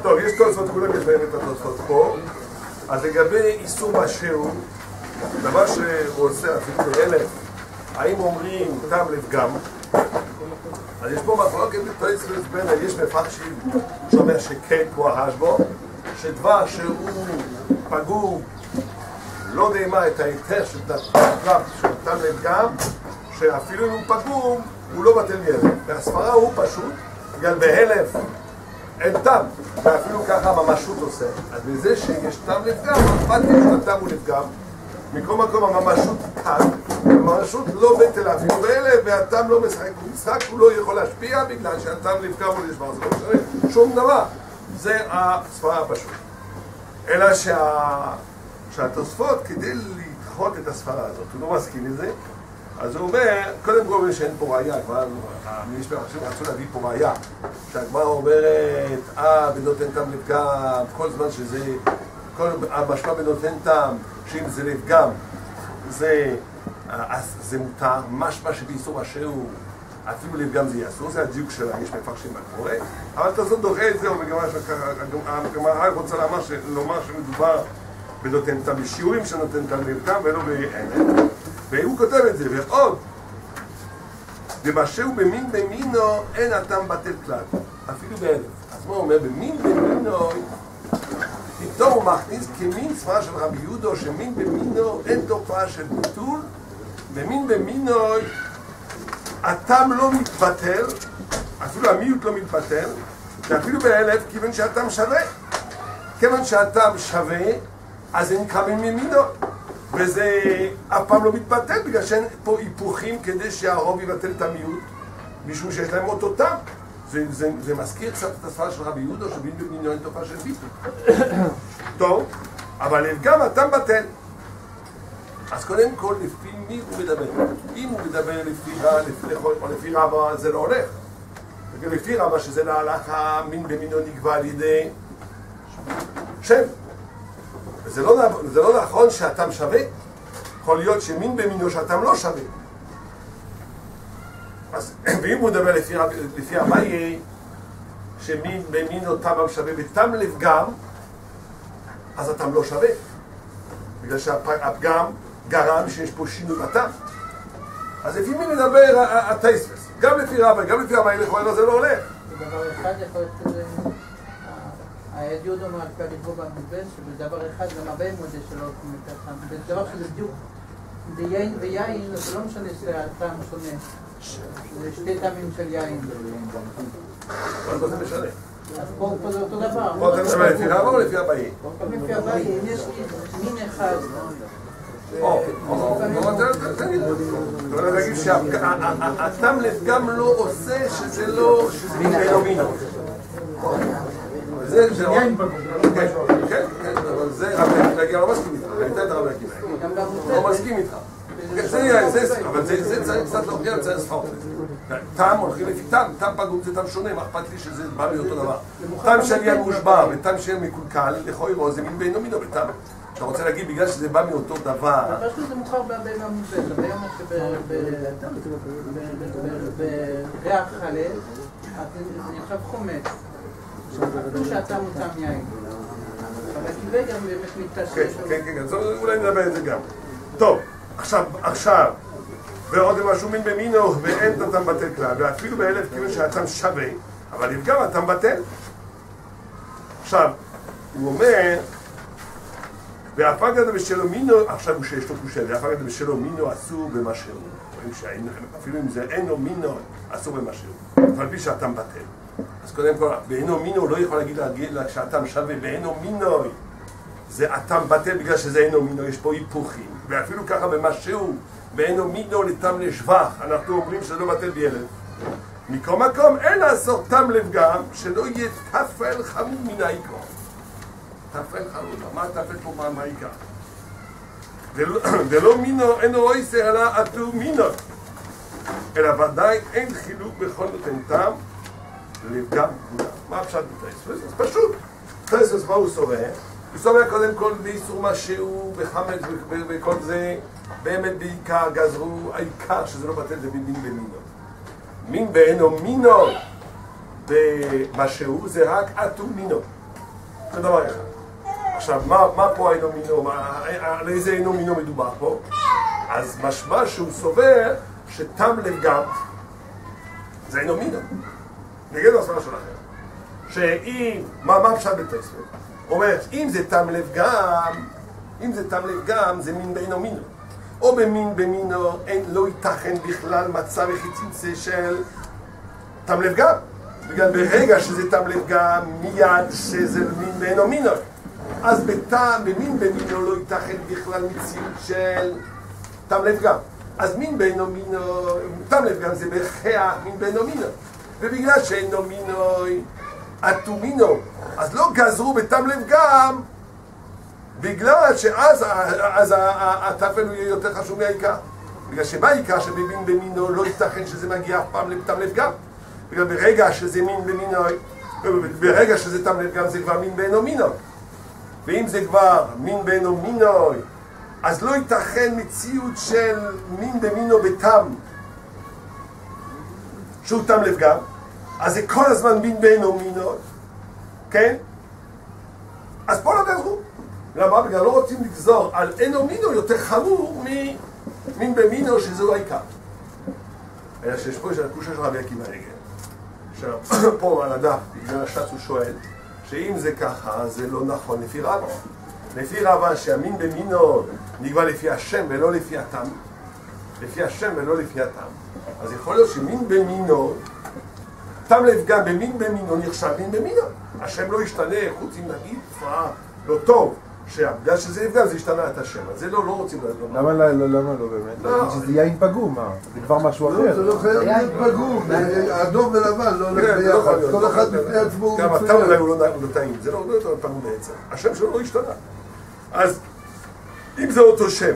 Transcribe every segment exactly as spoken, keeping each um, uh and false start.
טוב, יש תוספות, כולם יש להם את התוספות פה. אז לגבי איסור משהו, דבר שהוא עושה אפילו באלף, האם אומרים טעם לפגם? אז יש פה מחלוקת בתוספות בין, יש מפרשים שאומר שכן כמו הרשב"א, שדבר שהוא פגום לא דיימה את ההיתר של טעם לפגם, שאפילו אם הוא פגום הוא לא בטל ילד. והספרה הוא פשוט, בגלל בהלף אין טעם, ואפילו ככה הממשות עושה. אז בזה שיש טעם לפגם, אכפת לי שהטעם הוא לפגם, מכל מקום הממשות כאן, הממשות לא בטל אפילו בהלף, והטעם לא משחק, הוא משחק, הוא לא יכול להשפיע בגלל שהטעם לפגם הוא נשמע, זה לא משנה שום דבר. זה הספרה הפשוט. אלא שה... שהתוספות, כדי לדחות את הספרה הזאת, הוא לא מסכים לזה, אז הוא אומר, קודם כל שאין פה ראייה, כבר המשפט עכשיו רצו להביא פה ראייה, שהגמרא אומרת, אה, בנותן טעם לפגם, כל זמן שזה, כל המשמע בנותן טעם, שאם זה לפגם, זה, זה מותר, משמע שבאיסור משהו, אפילו לפגם זה יאסור, זה הדיוק שלה, יש מפרשים מה קורה, אבל תעזור דוחה את זה, והגמרא רוצה לומר שמדובר בנותן טעם בשיעורים שנותן טעם לפגם ולא באמת. והוא כותב את זה, ועוד ומשהו במין במינו אין הטעם בטל כלל, אפילו באלף. אז מה הוא אומר? במין במינו פתאום הוא מכניס כמין ספרה של רבי יהודה שמין במינו אין תופעה של ביטול, במין במינו הטעם לא מתבטל, אפילו המיעוט לא מתבטל, ואפילו באלף כיוון שהטעם שווה, כיוון שהטעם שווה אז אין קמים ממינו, וזה אף פעם לא מתבטל בגלל שאין פה היפוכים כדי שהרוב יבטל את המיעוט משום שיש להם אותו טעם. זה, זה, זה מזכיר קצת את הספרה של רבי יהודה שבין במינו אין תופעה של ביטול. טוב, אבל גם הטעם בטל. אז קודם כל לפי מי הוא מדבר? אם הוא מדבר לפי רע או לפי רבא זה לא הולך. לפי רבא שזה להלכה מין במינו נקבע על ידי שם. וזה לא, זה לא נכון שהטעם שווה, יכול להיות שמין במינו שהטעם לא שווה. אז, ואם הוא מדבר לפי, לפי אביי, שמין במינו טעם שווה וטעם לפגם, אז הטעם לא שווה. בגלל שהפגם גרם שיש פה שינוי בטעם. אז לפי מי מדבר הטייספס? גם לפי רבא, גם לפי אביי, לכאורה זה לא הולך. בדבר אחד יכול להיות שזה... הידיעות אומר על פי הדיבור במתבן, שבדבר אחד גם הבא מודה שלא הולכים לככה. בדבר שזה בדיוק, זה יין ויין, זה לא משנה שהטעם שונה. זה שתי טעמים של יין. אבל פה זה משנה. אז פה זה אותו דבר. פה אתה משנה לפי רבא או לפי אביי? לפי אביי, אם יש לי מין אחד. או, או, תגיד. אתה אומר להגיד שהטעם לפגם לא עושה שזה לא, שזה מינו מינו. זה, זה, כן, כן, כן, אבל זה, אני לא מסכים איתך, אני אתן את הרב להקים, לא מסכים איתך, אבל זה צריך קצת להוכיח, צריך לספר טעם הולכים לפי טעם, טעם פגום זה טעם שונה, מה אכפת לי שזה בא מאותו דבר. טעם של יין מושבר וטעם של מקולקל, לכאורה זה מין בינו מינו בטעם. אתה רוצה להגיד בגלל שזה בא מאותו דבר... אבל פשוט זה מוכר בהבאים המובן, הבאים אומר שבריח חלל, אני חושב חומץ. אפילו שהטעם הוא טעם יין. אבל כיוון גם באמת מתקשר. כן, כן, כן, אולי נדבר את זה גם. טוב, עכשיו, עכשיו, ועוד משהו מין במינו ואין את הטעם בטל כלל, ואפילו באלף כיוון שהטעם שווה, אבל אם גם הטעם בטל. עכשיו, הוא אומר, ואף אגב בשלו מינו, עכשיו הוא שיש לו קושה, ואף אגב בשלו מינו אסור במשהו. אפילו אם זה אינו מינו, אסור במשהו. אבל בי שהטעם בטל. אז קודם כל, באינו מינו לא יכול להגיד שהטעם שווה, באינו מינו זה הטעם בטל בגלל שזה אינו מינו, יש פה היפוכים. ואפילו ככה במשהו, באינו מינו לטעם לשבח, אנחנו אומרים שזה לא בטל בילד. מכל מקום, אין לעשות טעם לפגם, שלא יהיה תפל חמור מן העיקר. תפל חמור, מה תפל פה מה העיקר? ולא מינו, אינו עושה אלא עטו מינו. אלא ודאי אין חילוק בכל נותן טעם, לפגם כולם. מה פשט בטייספס? אז פשוט. טייספס מה הוא סובר? הוא סובר קודם כל באיסור משהו, בחמץ וכל זה, באמת בעיקר גזרו, העיקר שזה לא בטל זה מין במינו. מין באינו מינו במשהו זה רק עטו מינו. זה דבר אחד. עכשיו, מה, מה פה אינו מינו, על איזה אינו מינו מדובר פה? אז משמע שהוא סובר שתם לב גם זה אינו מינו. נגד הסברה שלכם. שאם, מה, מה פשט בתוספות? אומרת, אם זה תם לב גם, אם זה תם לב גם, זה מין באינו מינו. או במין במינו, אין, לא ייתכן בכלל מצב יחיציצה של תם לב גם. בגלל ברגע שזה תם לב גם, מיד שזה מין באינו מינו. אז בטעם, במין במינו לא ייתכן בכלל מציאות של תם לב גם. אז מין באינו מינו, תם לב גם זה בכך מין באינו מינו. ובגלל שאינו מינו, אטו מינו, אז לא גזרו בתם לב גם, בגלל שאז אז הטפל הוא יהיה יותר חשוב מהעיקר. בגלל שבעיקר שבמין במינו לא ייתכן שזה מגיע אף פעם לתם לב גם. בגלל ברגע שזה מין במינו, ברגע שזה תם לב גם זה כבר מין באינו מינו. ואם זה כבר מין באינו מינו, אז לא ייתכן מציאות של מין במינו בתם שהוא תם לב גם, אז זה כל הזמן מין באינו מינו, כן? אז פה לא גזרו. למה? בגלל לא רוצים לגזור על אינו מינו יותר חמור ממין במינו שזהו העיקר. אלא שיש פה יש הקושה של רבי עקיבא עגל, שפה על הדף, בגלל השץ הוא שואל, שאם זה ככה, זה לא נכון לפי רבא. לפי רבא שהמין במינו נקבע לפי השם ולא לפי הטעם. לפי השם ולא לפי הטעם. אז יכול להיות שמין במינו, תם לב גם במין במינו נחשב מין במינו. השם לא ישתנה, חוץ אם נגיד תופעה לא טוב, שבגלל שזה נפגע זה ישתנה את השם. אז זה לא, לא רוצים לדעת. למה לא, למה לא באמת? שזה יין פגום, מה? זה כבר משהו אחר. זה לא חייב להיות פגום, אדום ולבן, לא הולך ביחד. כל אחד בפני עצמו הוא מצוין. גם הטעם אולי הוא לא טעים, זה לא יותר פגום בעצם. השם שלו לא ישתנה. אז אם זה אותו שם,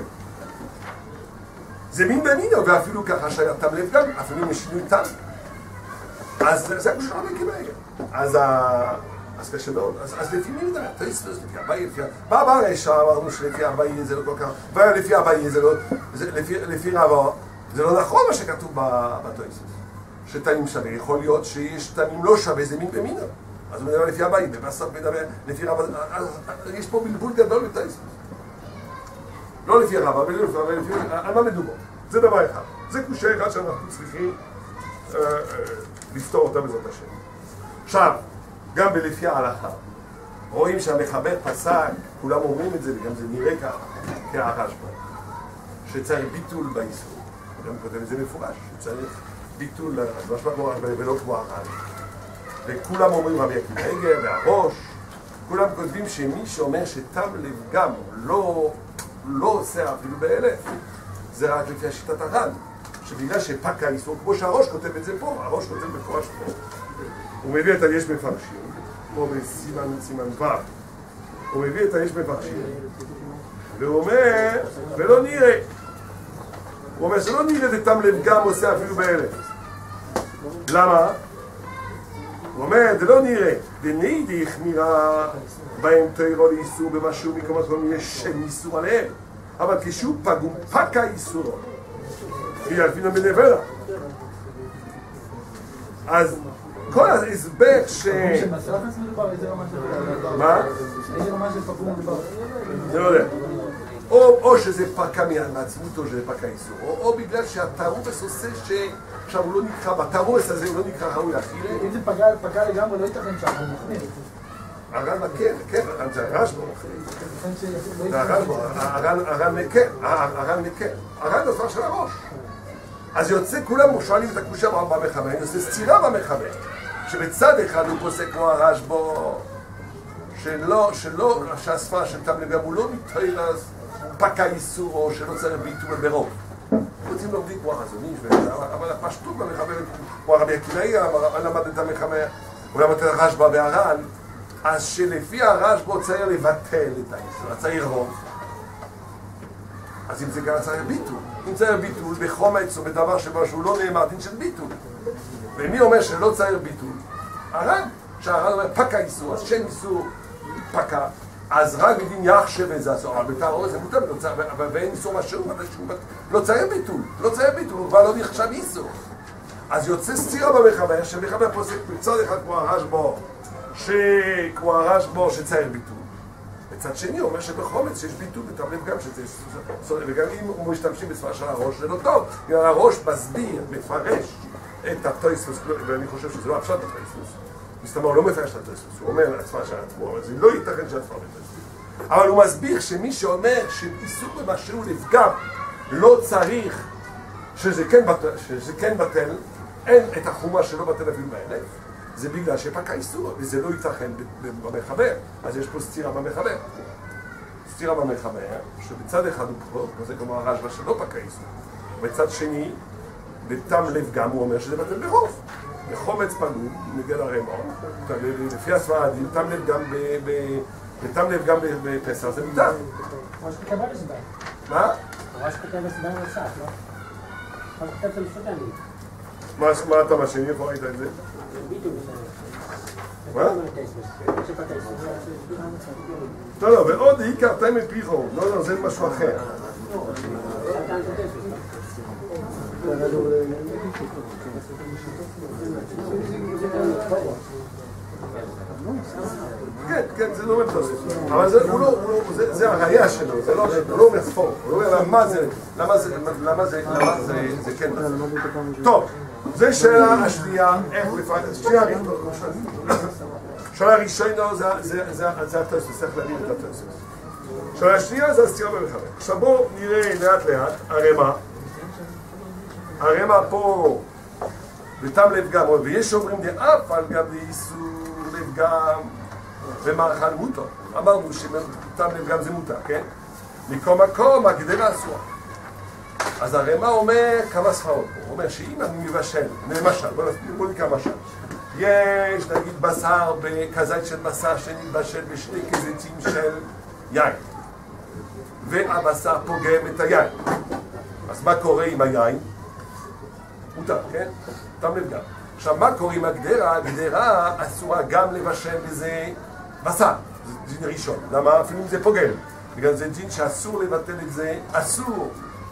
זה מין במינו, ואפילו ככה שהיה תם לב גם, אפילו משינוי טעם. אז זה הקושר עקיבא עגל. אז אז קשה מאוד, אז לפי מי מדבר? תויספוס, לפי אביי, לפי... מה הרשע אמרנו שלפי אביי זה לא כל כך... ולפי אביי זה לא... לפי רבא, זה לא נכון מה שכתוב בתויספוס. שתנים שווה, יכול להיות שיש תנים לא שווה, זה מין במינו. אז הוא מדבר לפי אביי, ובסוף מדבר לפי רבא... יש פה בלבול גדול בתויספוס. לא לפי רבא, ולא לפי רבא, לפי... על מה מדובר? זה דבר אחד. זה קושה אחד שאנחנו צריכים לפתור אותה בעזרת השם. עכשיו, גם בלפי ההלכה, רואים שהמחבר פסק, כולם אומרים את זה, וגם זה נראה ככה, כהרשב"א, שצריך ביטול באיסור. גם כותב את זה מפורש, שצריך ביטול, משמע כמו ולא כמו הר"ן. וכולם אומרים רבי עקיבא עגל והראש, כולם כותבים שמי שאומר שתם לב גם לא, לא עושה אפילו באלף, זה רק לפי השיטת הר"ן, שבגלל שפק האיסור, כמו שהראש כותב את זה פה, הראש כותב מפורש פה. הוא מביא את היש מפרשים, כמו בסימן סימן ו', הוא מביא את היש מפרשים, והוא אומר, ולא נראה, הוא אומר שלא נראה דתם לב גם עושה אפילו באלף. למה? הוא אומר, זה לא נראה, דנידיך נראה בהם תירו לאיסור במשהו מקומות כל מיני שם איסור עליהם, אבל כשהוא פגום פקה איסורו, וילפינו בנבלה. אז כל ההסבר ש... מה? איזה רמה של פגום מדובר? זה לא יודע. או שזה פקה מעצמות או שזה פקה איסור, או בגלל שהתערובס עושה שעכשיו הוא לא נקרא, בתערובס הזה הוא לא נקרא ראוי אכילה. אם זה פגע לגמרי לא ייתכן שאנחנו מוכנים. הר"ן מקל, כן, זה הרשב"א מוכנים. זה הר"ן מקל, הר"ן מקל. הר"ן דבר של הראש. אז יוצא, כולם שואלים את הקושה במחבר, אני עושה סצירה במחבר, שבצד אחד הוא פוסק כמו הרשב"א, שלא, שלא, שהספרה של תם לב גם הוא לא מתחיל אז פקה איסור או שלא צריך ביטול ברוב. רוצים לומדים כמו החזון איש, אבל הפשטות במחבר, כמו הרבי עקיבא, למד את המחבר, הוא למד את הרשב"א והר"ן, אז שלפי הרשב"א צריך לבטל את האיסור, צריך רוב. אז אם זה גם צריך ביטול, אם צריך ביטול בחומץ או בדבר שבו שהוא לא נאמר דין של ביטול. ומי אומר שלא צריך ביטול? הר"ן, שהר"ן אומר פקה איסור, אז שם איסור פקה, אז רק בדין יחשב איזה אסור, אבל בתארו זה מותר, אבל ואין איסור משהו, לא צריך ביטול, לא צריך ביטול, הוא כבר לא נחשב איסור. אז יוצא סתירה במחבר, שמחבר פוסק מצד אחד כמו הרשב"א, שכמו הרשב"א שצייר ביטול. מצד שני הוא אומר שבחומץ יש ביטול בטעם לפגם שזה סורי, וגם אם הוא משתמשים בספרה של הראש זה לא טוב, כי הראש מסביר, מפרש את הטויספוס, ואני חושב שזה לא הפשט הטויספוס. מסתבר, הוא לא מפרש את הטויספוס, הוא אומר לעצמה של עצמו, אבל זה לא ייתכן שהצפרה בטויספוס. אבל הוא מסביר שמי שאומר שאיסור במשהו לפגם לא צריך שזה כן בטל, שזה כן בטל, אין את החומה שלא בטל אפילו באלף, זה בגלל שפקע איסור, וזה לא ייתכן במחבר, אז יש פה סתירה במחבר. סתירה במחבר, שבצד אחד הוא פה, וזה כמו הרשב"א שלא פקע איסור, בצד שני, בתם לב גם הוא אומר שזה בטל ברוב. בחומץ פגום, נגד הרמ"א, לפי הספרדים, תם לב גם בתם לב גם בפסח, זה מותר. ראש כתב הסבר. מה? ראש כתב הסבר נוסף, לא? ראש כתב של משפטנים. מה אתה משני? איפה ראית את זה? ביטול. מה? לא, לא, ועוד עיקר תימן פיחו. לא, לא, זה משהו אחר. כן, כן, זה לא אומר תוספות. אבל זה הראייה שלו, זה לא אומר ספור. הוא אומר למה זה, למה זה, למה זה, למה זה כן. טוב, זה שאלה השנייה, איך לפעמים, שנייה שאלה ראשונה זה התוספות, צריך להבין את התוספות. שאלה השנייה זה הסתירה במחבר. עכשיו בואו נראה לאט לאט, הרמ"א. הרמ"א פה בתם לב גם, ויש שאומרים דאף על גם לאיסור לב גם ומאכל מותר. אמרנו שתם לב גם זה מותר, כן? מכל מקום הגדרה אסורה. אז הרמ"א אומר כמה ספרות פה, הוא אומר שאם אני מבשל, למשל, בוא נקרא משל, יש נגיד בשר, כזית של בשר שנתבשל בשני כזיתים של יין, והבשר פוגם את היין. אז מה קורה עם היין? מותר, כן? תם לב גם. עכשיו, מה קורה עם הגדרה? הגדרה אסורה גם לבשל בזה בשר. זה דין ראשון. למה? אפילו אם זה פוגם. בגלל זה דין שאסור לבטל את זה, אסור.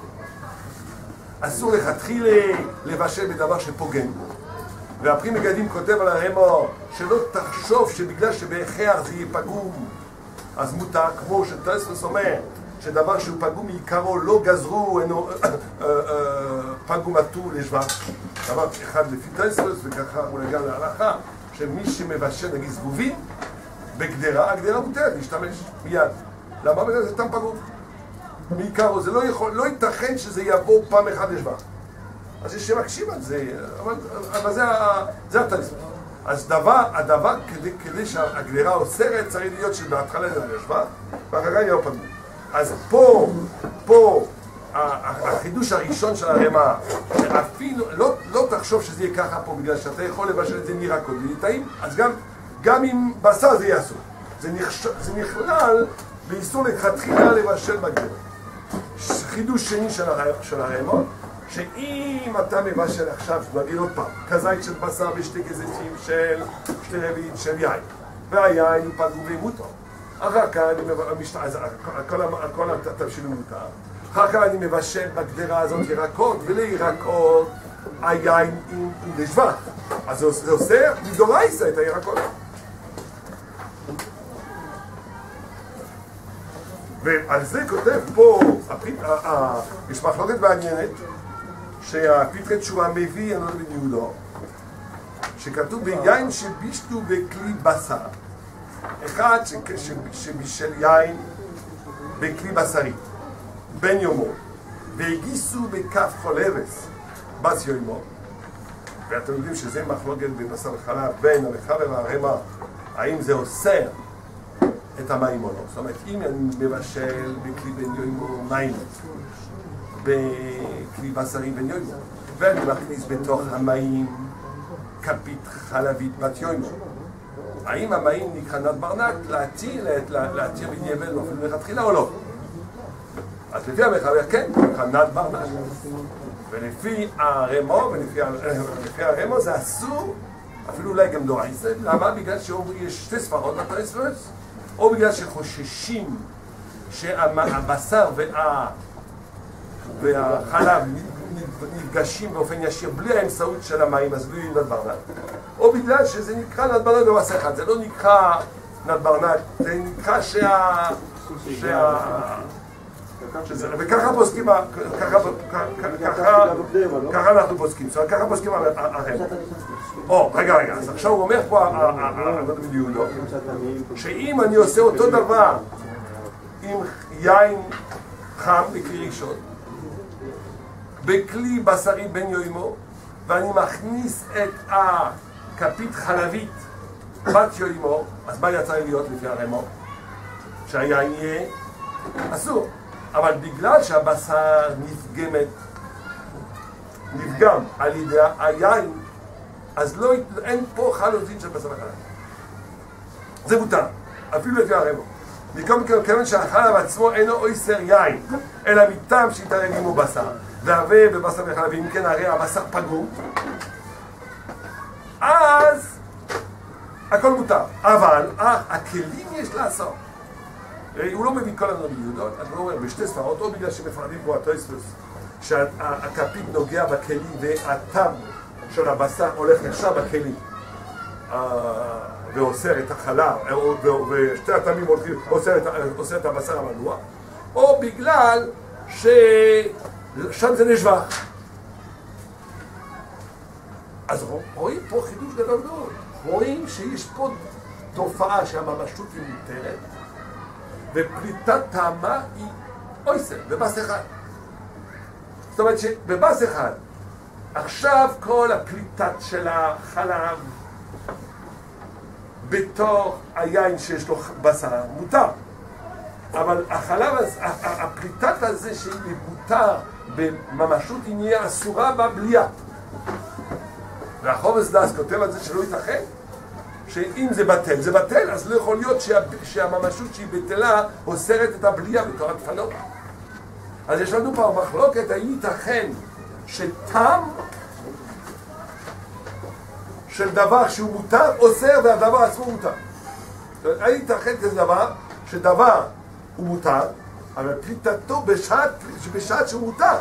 אסור לכתחילה לבשל בדבר שפוגם. והפרי מגדים כותב על הרמ"א שלא תחשוב שבגלל שבהכרח זה יהיה פגום, אז מותר, כמו שטוספוס אומר, שדבר שהוא פגום מעיקרו לא גזרו, אינו פגום עטור לשבח. דבר אחד לפי טוספוס, וככה הוא נגע להלכה, שמי שמבשל נגיד זבובים, בגדרה, הגדרה מותרת להשתמש מיד. למה? בגלל זה תם פגום. מעיקרו, זה לא יכול, לא ייתכן שזה יבוא פעם אחת לשבח. אז יש שמקשים על זה, אבל, אבל זה, זה הטוספוס. אז דבר, הדבר כדי, כדי שהגדרה אוסרת צריך להיות שבהתחלה זה לשבח, ואחר כך יהיה פגום. אז פה, פה, החידוש הראשון של הרמ"א, שאפילו, לא, לא תחשוב שזה יהיה ככה פה, בגלל שאתה יכול לבשל את זה מירקות וליטאים, אז גם, גם עם בשר זה יעשו. זה, נכש, זה נכלל באיסור לכתחילה לבשל בגדרה. חידוש שני של, הר, של הרמ"א, שאם אתה מבשל עכשיו, נגיד עוד פעם, כזית של בשר ושתי כזיתים של שתי רביעית של יין, והיין פגום ומותר. אחר כך אני מבשל, הכל התבשילים מותר. אחר כך אני מבשל בגדרה הזאת ירקות, ולירקות היין עם לשבח. אז זה עושה מדורייסה את הירקות. ועל זה כותב פה, יש מחלוקת מעניינת, שהפתחי תשובה מביא, אני לא יודע בן יהודו, שכתוב ביין שבישלו בכלי בשר. אחד שבישל יין בכלי בשרי, בן יומו, והגיסו בכף חולבס, בס יומו, ואתם יודעים שזה מחלוקת בבשר וחלב בין המחבר והרמ"א, האם זה אוסר את המים או לא. זאת אומרת, אם אני מבשל בכלי בן יומו מים, בכלי בשרי בן יומו, ואני מכניס בתוך המים כפית חלבית בת יומו, האם המים נקרא נד ברנק להתיר, להתיר בדיעבד או אפילו לכתחילה או לא? אז לפי המחבר כן, נקרא נד ברנק. ולפי הרמ"א, ולפי הרמ"א זה אסור, אפילו אולי גם דורייסה. למה? בגלל שיש שתי ספרות בטוספוס, או בגלל שחוששים שהבשר וה... והחלב נפגשים באופן ישיר בלי האמצעות של המים, אז בלי נד ברנד. או בגלל שזה נקרא נד ברנד במעשה אחד, זה לא נקרא נד ברנד, זה נקרא שה... שה... וככה פוסקים, ככה אנחנו פוסקים, ככה פוסקים הרב. או, רגע, רגע, אז עכשיו הוא אומר פה, שאם אני עושה אותו דבר עם יין חם בכלי ראשון, בכלי בשרי בן יוימו, ואני מכניס את הכפית חלבית בת יוימו, אז מה יצא להיות לפי הרמו? שהיין יהיה אסור. אבל בגלל שהבשר נפגמת, נפגם על ידי היין, אז לא, אין פה חלוזין של בשר החלב. זה מותר, אפילו לפי הרמו. מקום כיוון שהחלב עצמו אינו אויסר יין, אלא מטעם שיתערב עמו בשר. והרבה בבשר וחלב, אם כן הרי הבשר פגום, אז הכל מותר. אבל הכלים יש לעשות. הוא לא מביא כל הנוביודות, אני לא אומר בשתי ספרות, או בגלל שמפרדים פה התויספוס, שהכפית נוגע בכלים והטעם של הבשר הולך ישר בכלים ואוסר את החלב, ושתי הטעמים אוסר את הבשר המנוע, או בגלל ששם זה נשבח. אז רואים פה חידוש גדול מאוד, רואים שיש פה תופעה שהממשות היא מותרת, ופליטת טעמה היא אויסר, בבס אחד. זאת אומרת שבבס אחד, עכשיו כל הפליטת של החלב בתוך היין שיש לו בשר מותר. אבל החלב, הפליטת הזה שהיא מותר בממשות היא נהיה אסורה בבלייה. והחובס דס כותב על זה שלא ייתכן. שאם זה בטל, זה בטל, אז לא יכול להיות שה, שהממשות שהיא בטלה אוסרת את הבלייה בתור הדפנות. אז יש לנו פה מחלוקת, האם ייתכן שטעם של דבר שהוא מותר, אוסר והדבר עצמו מותר. זאת אומרת, האם ייתכן כזה דבר, שדבר הוא מותר, אבל פליטתו בשעת, בשעת שהוא מותר,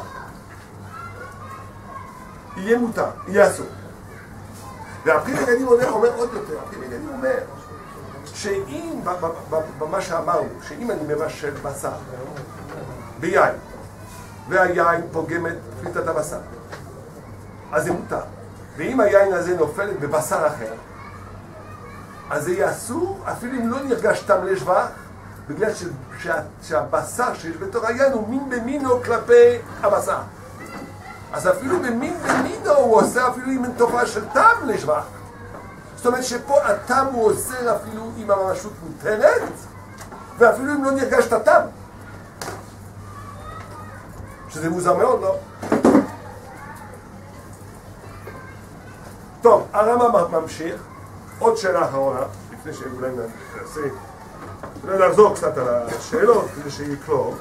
יהיה מותר, יהיה אסור. והפרי מגדים אומר עוד יותר, הפרי מגדים אומר שאם, במה שאמרנו, שאם אני מבשל בשר ביין והיין פוגם את פליטת הבשר, אז זה מותר. ואם היין הזה נופל בבשר אחר, אז זה יהיה אסור, אפילו אם לא נרגש טעם לשבח, בגלל שהבשר שיש בתוך היין הוא מין במינו כלפי הבשר. אז אפילו במין במינו הוא עושה אפילו עם תופעה של טעם לשבח. זאת אומרת שפה הטעם הוא עושה אפילו עם הממשות מותרת, ואפילו אם לא נרגש את הטעם. שזה מוזר מאוד, לא? טוב, הרמב"ם ממשיך. עוד שאלה אחרונה, לפני שאולי נעשה, אולי נחזור קצת על השאלות, כדי שיהיה כלום.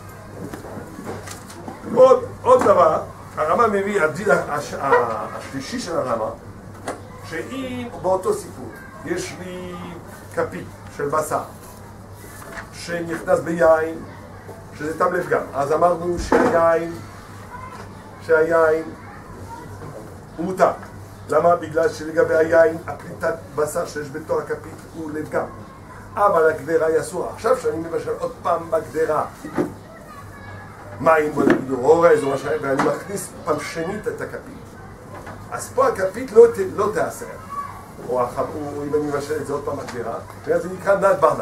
עוד, עוד דבר, הרמב"ם מביא, הדין השלישי של הרמב"ם, שאם באותו סיפור יש לי כפית של בשר שנכנס ביין, שזה טעם לפגם, אז אמרנו שהיין, שהיין הוא מותר. למה? בגלל שלגבי היין, הפליטת בשר שיש בתור הכפית הוא לפגם. אבל הגדרה היא אסורה. עכשיו שאני מבשל עוד פעם בגדרה מים, בוא נגיד, אורז או משהו, ואני מכניס פעם שנית את הכפית. אז פה הכפית לא, לא תאסר. או, או אם אני מבשל את זה עוד פעם בגדרה, ואז זה נקרא נד ברנד.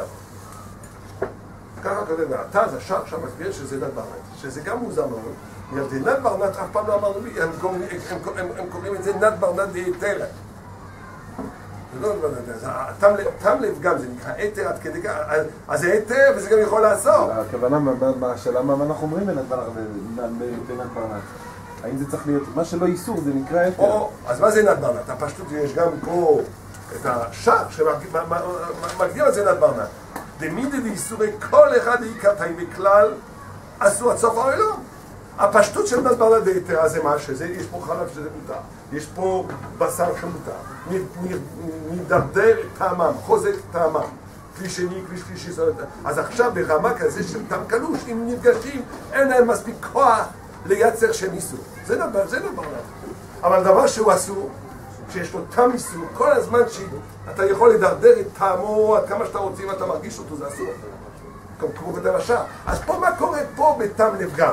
ככה כותב, אתה, זה שם, שם מסביר שזה נד ברנד. שזה גם מוזר מאוד. זה נד ברנד, אף פעם לא אמרנו לי, הם, הם, הם, הם, הם קוראים את זה נד ברנד דהיתר. זה לא נד ברנד, טעם לפגם, זה נקרא היתר עד כדי כך, אז זה היתר וזה גם יכול לעשות. הכוונה מהשאלה, מה אנחנו אומרים בנד ברנד? האם זה צריך להיות, מה שלא איסור זה נקרא היתר. אז מה זה נד ברנד? הפשטות יש גם פה את השער שמגדיר את זה נד ברנד. דמידי ואיסורי כל אחד העיקרתיים בכלל עשו עד סוף העולם. הפשטות של נד ברנד דהיתר, אז זה מה שזה, יש פה חלב שזה מותר, יש פה בשר שמותר, נדרדר טעמם, חוזק טעמם, כלי שני, כלי שלישי, אז עכשיו ברמה כזה של טעם קלוש, אם נפגשים, אין להם מספיק כוח לייצר שם איסור. זה דבר, זה דבר. אבל דבר שהוא אסור, שיש לו טעם איסור, כל הזמן שאתה יכול לדרדר את טעמו עד כמה שאתה רוצה, אם אתה מרגיש אותו, זה אסור. כמו כתב השעה. אז פה מה קורה פה בטעם לפגם?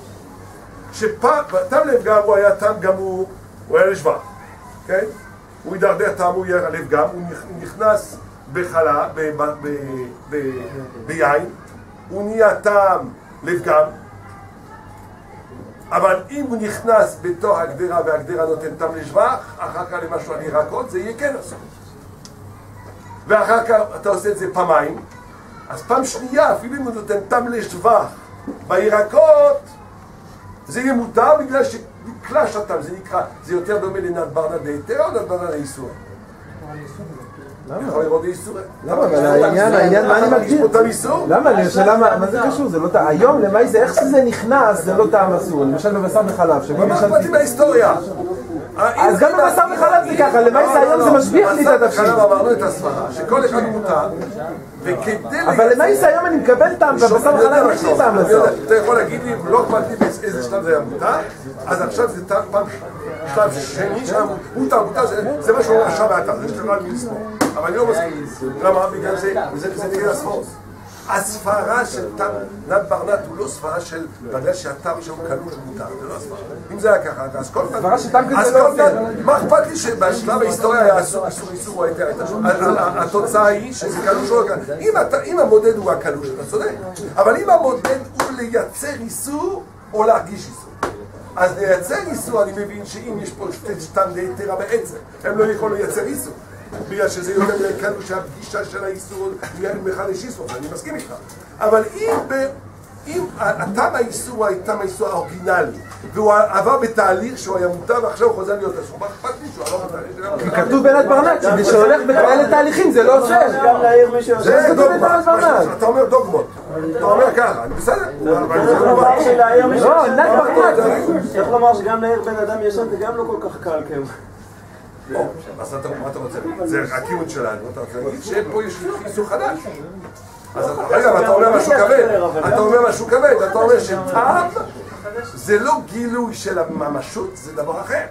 שטעם לפגם הוא היה טעם גמור, הוא היה לשבח, כן? הוא ידרדר טעם, הוא יהיה לפגם, הוא נכנס בחלה, ביין, הוא נהיה טעם לפגם, אבל אם הוא נכנס בתוך הגדרה והגדרה נותן טעם לשבח, אחר כך למשהו על ירקות, זה יהיה כן אסור. ואחר כך אתה עושה את זה פעמיים, אז פעם שנייה, אפילו אם הוא נותן טעם לשבח בירקות, זה יהיה מותר בגלל שקלש הטעם, זה נקרא, זה יותר דומה לנד ברנד דהיתר או נד ברנד האיסור? יכול לראות איסור? למה? אבל העניין, העניין, מה אני מגדיר? למה? אני חושב למה, מה זה קשור? זה לא טעם, היום למי זה, איך שזה נכנס, זה לא טעם אסור, למשל בבשר וחלב. מה אכפת לי מההיסטוריה? אז גם בבשר וחלב זה ככה, למי זה היום זה משביח לי את הדפים. אמרנו את הסברה, שכל אחד מותר, אבל למי זה היום אני מקבל טעם, בבשר וחלב יש לי טעם לזה. אתה יכול להגיד לי, לא אכפת לי באיזה שלב זה היה מותר, אז עכשיו זה פעם שלב שני, מותר, מותר, זה מה שהוא עכשיו מהטעם, זה שתראה על מי לסמור. אבל אני לא מסכים. למה? בגלל זה, זה נגד הספורס. הספרה של טעם נד ברנט הוא לא ספרה של בגלל שהטעם שהוא קלוש מותר, זה לא הספרה. אם זה היה ככה, אז כל ספרה שטעם כזה לא עושה. מה אכפת לי שבשלב ההיסטוריה היה אסור, איסור, איסור, הוא הייתה הייתה. התוצאה היא שזה קלוש או לא קלוש. אם המודד הוא הקלוש, אתה צודק. אבל אם המודד הוא לייצר איסור או להרגיש איסור. אז לייצר איסור אני מבין שאם יש פה טעם דהיתר בעצם, הם לא יכולים לייצר איסור. בגלל שזה יותר קלוש שהפגישה של האיסור מחדש איסור, אני מסכים איתך. אבל אם הטעם האיסור הוא הטעם האיסור האורגינלי, והוא עבר בתהליך שהוא היה מותר ועכשיו הוא חוזר להיות אסור, מה אכפת לי שהוא עבר בתהליך? כי כתוב בנד ברנט, שהולך בכאלה תהליכים, זה לא עושה. זה דוגמות, אתה אומר דוגמות, אתה אומר ככה, אני בסדר? לא, נד ברנט. איך לומר שגם להעיר בן אדם ישן זה גם לא כל כך קל כמו. אז מה אתה רוצה? זה הכיוון שלנו, אתה רוצה להגיד שפה יש איסור חדש. אז רגע, אתה אומר משהו כבד, אתה אומר משהו כבד, אתה אומר שטעם זה לא גילוי של הממשות, זה דבר אחר.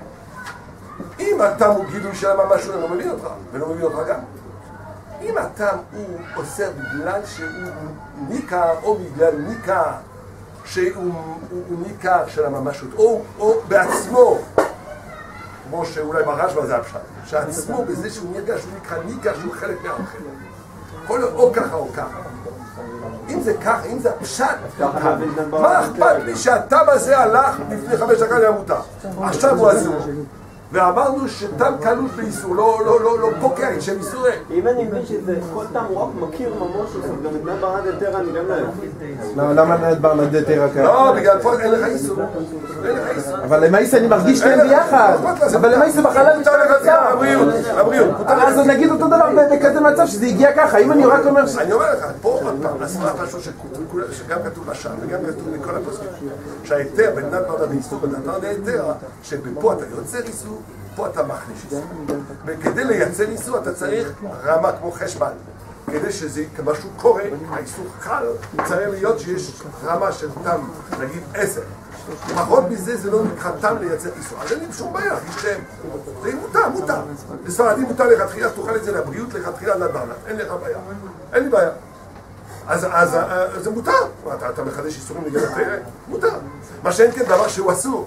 אם הטעם הוא גילוי של הממשות, אני לא מבין אותך, ולא מבין אותך גם. אם הטעם הוא עושה בגלל שהוא ניכר, או בגלל ניכר שהוא ניכר של הממשות, או בעצמו, כמו שאולי ברשב"א זה הפשט, שעצמו בזה שהוא נרגע שהוא נקרא ניכר שהוא חלק מהאוכל. יכול להיות או ככה או ככה. אם זה ככה, אם זה הפשט, מה אכפת לי שהטעם הזה הלך לפני חמש דקות היה מותר? עכשיו הוא אסור. ואמרנו שטעם קלוש באיסור, לא פוקע, שם איסורי. אם אני מבין שזה כל טעם הוא רק מכיר ממש, גם את נד ברנט דהיתר אני גם לא יודע. למה נד ברנט דהיתר רק? לא, בגלל פה אין לך איסור. אבל למעשה אני מרגיש להם ביחד. אבל למעשה בחלל מותר לך זה הבריאות, הבריאות. אז נגיד אותו דבר בכזה מצב שזה הגיע ככה. אם אני רק אומר ש... אני אומר לך, פה עוד פעם, הסברה פשוט שגם כתוב בשם וגם כתוב בכל הפוסקים, שההיתר בין נד ברנט באיסור ונד ברנט דהיתר, שבפה אתה יוצר איסור, פה אתה מכניס איסור. וכדי לייצר איסור אתה צריך רמה כמו חשמל. כדי שזה משהו קורה, האיסור חל, צריך להיות שיש רמה של טעם, נגיד עשר. פחות מזה זה לא נקרא טעם לייצר איסור. אז אין לי שום בעיה, להשתהם. זה מותר, מותר. בספרדים מותר לכתחילה, תאכל את זה לבריאות, לכתחילה נד ברנט. אין לך בעיה. אין לי בעיה. אז זה מותר. אתה מחדש איסורים לגבי התרא? מותר. מה שאין כן דבר שהוא אסור.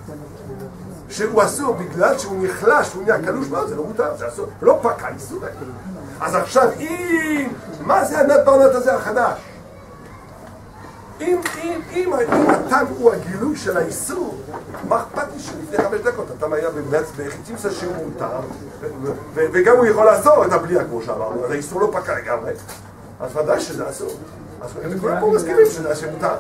שהוא אסור בגלל שהוא נחלש, הוא נהיה קלוש, מה זה לא מותר, זה אסור, לא פקע איסור. אז עכשיו, אם, מה זה הנד ברנט הזה החדש? אם, אם, אם, אם הטעם הוא הגילוי של האיסור, מה אכפת לי שלפני חמש דקות הטעם היה בחיצים שהוא מותר, וגם הוא יכול לעצור את הבליעה כמו שאמרנו, אז האיסור לא פקע לגמרי, אז ודאי שזה אסור. אז כולם פה מסכימים שזה אסור מותר.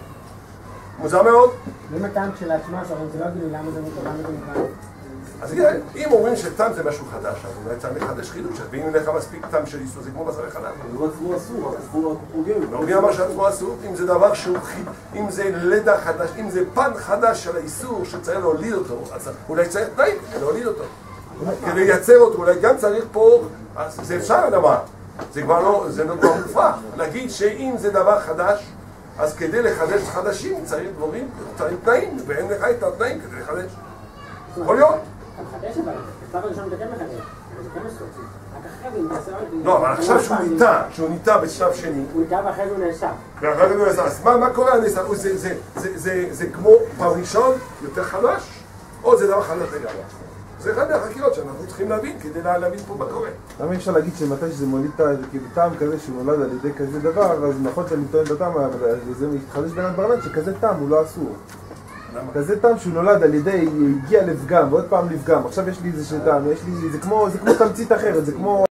מוזר מאוד. ואם הטעם כשלעצמו, אבל זה לא גילוי, למה זה מותר, למה זה מותר? אז אם אומרים שטעם זה משהו חדש, אז אולי צריך לחדש חידוש, ואם אין לך מספיק טעם של איסור, זה כמו בשר חלב. זה עצמו אסור, עצמו פוגעים. לא מי אמר שעצמו אסור, אם זה דבר שהוא חיד, אם זה לידה חדש, אם זה פן חדש של האיסור שצריך להוליד אותו, אז אולי צריך תנאים להוליד אותו. כדי לייצר אותו, אולי גם צריך פה, אז זה אפשר לומר, זה כבר לא, זה לא כבר מופרך. נגיד שאם זה דבר חדש, אז כדי לחדש חדשים צריך דברים, צריך תנאים, ואין לך את התנאים כדי לחדש. יכול להיות? אתה מחדש אבל, בשלב הראשון אתה כן מחדש, זה כן מסוג. רק אחרי זה הוא נעשה... לא, אבל עכשיו שהוא ניטע, שהוא ניטע בשלב שני... הוא ניטע ואחרי זה הוא נאסף. ואחרי זה הוא נאסף. אז מה קורה הנאסף? זה כמו פעם ראשון, יותר חדש, או זה דבר חדש לגמרי? זה אחד מהחקירות שאנחנו צריכים להבין כדי להבין פה מה קורה. למה אי אפשר להגיד שמתי שזה מוליד כאילו טעם כזה שהוא נולד על ידי כזה דבר, אז נכון שאני טוען את הטעם, אבל זה מתחדש בין הדברנן שכזה טעם הוא לא אסור. כזה טעם שהוא נולד על ידי, הגיע לפגם ועוד פעם לפגם, עכשיו יש לי איזה טעם, יש לי, זה כמו תמצית אחרת, זה כמו...